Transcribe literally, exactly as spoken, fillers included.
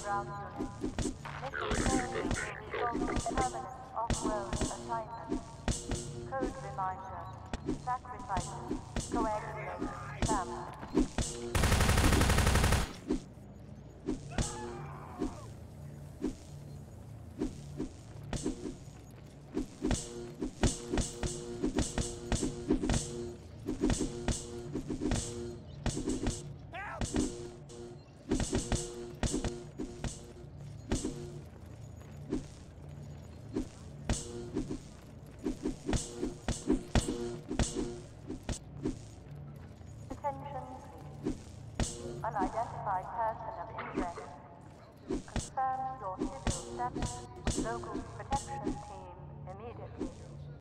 ground unit. Mission failure will result in permanent off-road assignment. Code reminder. Sacrifices. Coagulate. Family. Attention, please. Unidentified person of interest. Confirm your civil status with local protection team immediately.